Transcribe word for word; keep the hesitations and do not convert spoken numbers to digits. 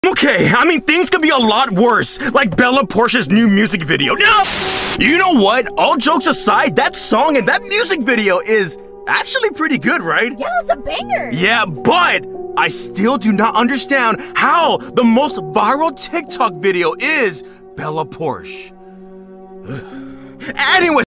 Okay, I mean, things could be a lot worse, like bellapoarch's new music video. No! You know what? All jokes aside, that song and that music video is actually pretty good, right? Yeah, it's a banger. Yeah, but I still do not understand how the most viral TikTok video is bellapoarch. Anyway.